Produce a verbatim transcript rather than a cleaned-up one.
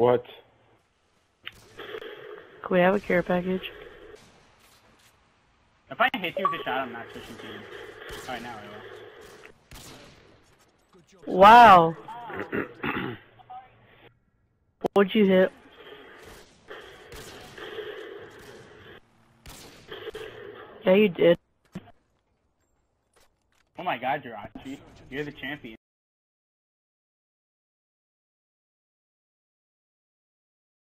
What? Can we have a care package? If I hit you with a shot, I'm not switching to you. Alright, now I will. Wow. What'd you hit? Yeah, you did. Oh my god, Jirachi. You're the champion.